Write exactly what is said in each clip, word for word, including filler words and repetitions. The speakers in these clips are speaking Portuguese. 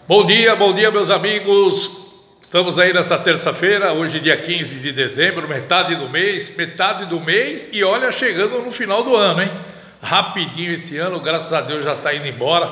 Bom dia, bom dia, meus amigos. Estamos aí nessa terça-feira, hoje dia quinze de dezembro, metade do mês, metade do mês e olha, chegando no final do ano, hein? Rapidinho esse ano, graças a Deus já está indo embora,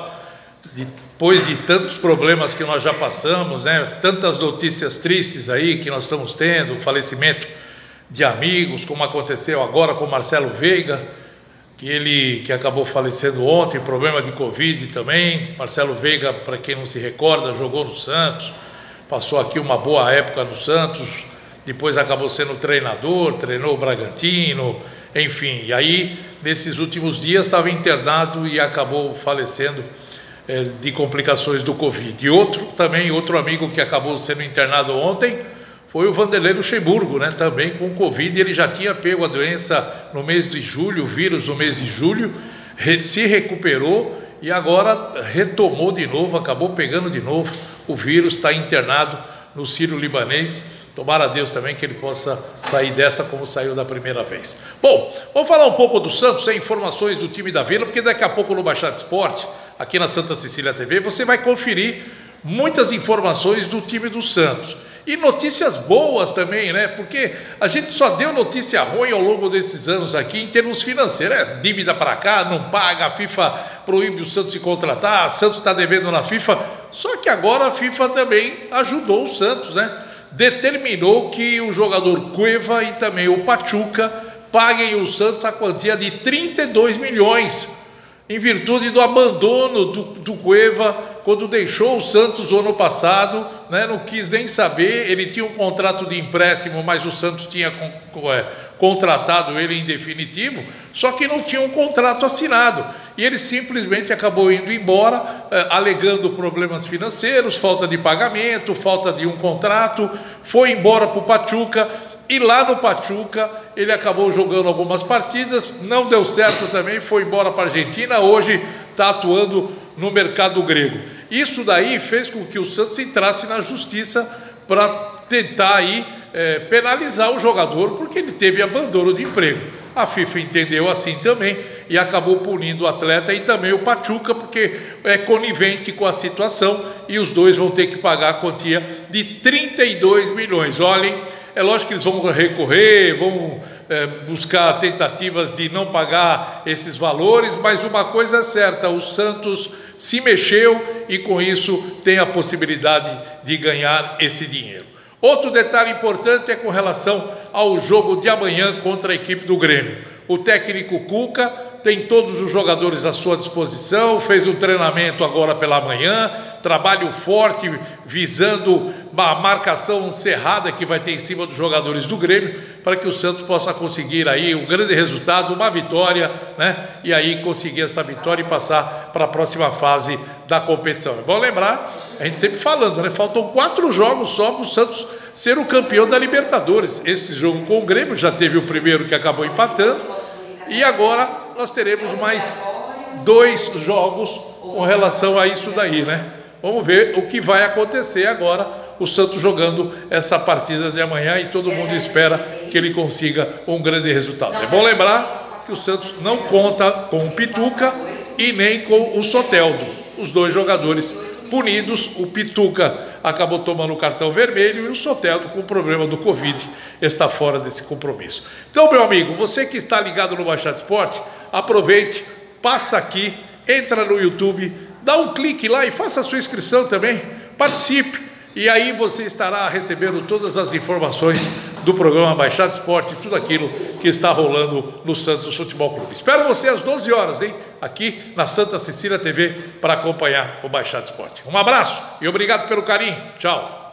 depois de tantos problemas que nós já passamos, né? Tantas notícias tristes aí que nós estamos tendo, o falecimento de amigos, como aconteceu agora com o Marcelo Veiga, que ele que acabou falecendo ontem, problema de Covid também. Marcelo Veiga, para quem não se recorda, jogou no Santos, passou aqui uma boa época no Santos, depois acabou sendo treinador, treinou o Bragantino, enfim. E aí, nesses últimos dias, estava internado e acabou falecendo é, de complicações do Covid. E outro também, outro amigo que acabou sendo internado ontem, foi o Vanderlei Luxemburgo, né? Também com Covid. Ele já tinha pego a doença no mês de julho, o vírus no mês de julho, se recuperou e agora retomou de novo, acabou pegando de novo o vírus, está internado no Sírio-Libanês. Tomara a Deus também que ele possa sair dessa como saiu da primeira vez. Bom, vamos falar um pouco do Santos, sem informações do time da Vila, porque daqui a pouco no Baixada Esporte, aqui na Santa Cecília T V, você vai conferir muitas informações do time do Santos. E notícias boas também, né? Porque a gente só deu notícia ruim ao longo desses anos aqui em termos financeiros. É dívida para cá, não paga, a FIFA proíbe o Santos de contratar, o Santos está devendo na FIFA. Só que agora a FIFA também ajudou o Santos, né? Determinou que o jogador Cueva e também o Pachuca paguem o Santos a quantia de trinta e dois milhões, em virtude do abandono do, do Cueva quando deixou o Santos o ano passado, né, não quis nem saber. Ele tinha um contrato de empréstimo, mas o Santos tinha con, é, contratado ele em definitivo, só que não tinha um contrato assinado. E ele simplesmente acabou indo embora, é, alegando problemas financeiros, falta de pagamento, falta de um contrato, foi embora para o Pachuca. E lá no Pachuca ele acabou jogando algumas partidas, não deu certo também, foi embora para a Argentina, hoje está atuando no mercado grego. Isso daí fez com que o Santos entrasse na justiça para tentar aí, é, penalizar o jogador, porque ele teve abandono de emprego. A FIFA entendeu assim também e acabou punindo o atleta e também o Pachuca, porque é conivente com a situação, e os dois vão ter que pagar a quantia de trinta e dois milhões. Olhem, é lógico que eles vão recorrer, vão é, buscar tentativas de não pagar esses valores, mas uma coisa é certa, o Santos se mexeu e com isso tem a possibilidade de ganhar esse dinheiro. Outro detalhe importante é com relação ao jogo de amanhã contra a equipe do Grêmio. O técnico Cuca tem todos os jogadores à sua disposição, fez um treinamento agora pela manhã, trabalho forte visando a marcação cerrada que vai ter em cima dos jogadores do Grêmio, para que o Santos possa conseguir aí um grande resultado, uma vitória, né? E aí conseguir essa vitória e passar para a próxima fase da competição. É bom lembrar, a gente sempre falando, né? Faltam quatro jogos só para o Santos ser o campeão da Libertadores. Esse jogo com o Grêmio já teve o primeiro que acabou empatando, e agora nós teremos mais dois jogos com relação a isso daí, né? Vamos ver o que vai acontecer agora, o Santos jogando essa partida de amanhã, e todo mundo espera que ele consiga um grande resultado. É bom lembrar que o Santos não conta com o Pituca e nem com o Soteldo, os dois jogadores punidos. O Pituca acabou tomando o cartão vermelho e o Soteldo, com o problema do Covid, está fora desse compromisso. Então, meu amigo, você que está ligado no Baixada Esporte, aproveite, passa aqui, entra no YouTube, dá um clique lá e faça a sua inscrição também, participe, e aí você estará recebendo todas as informações do programa Baixada Esporte, tudo aquilo que está rolando no Santos Futebol Clube. Espero você às doze horas, hein? Aqui na Santa Cecília T V, para acompanhar o Baixada Esporte. Um abraço e obrigado pelo carinho. Tchau.